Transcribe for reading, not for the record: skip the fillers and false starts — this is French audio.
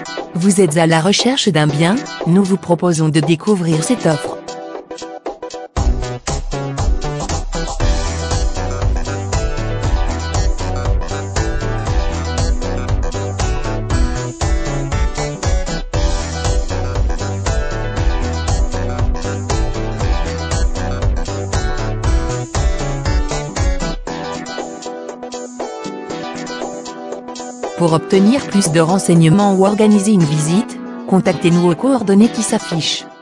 Vous êtes à la recherche d'un bien? Nous vous proposons de découvrir cette offre. Pour obtenir plus de renseignements ou organiser une visite, contactez-nous aux coordonnées qui s'affichent.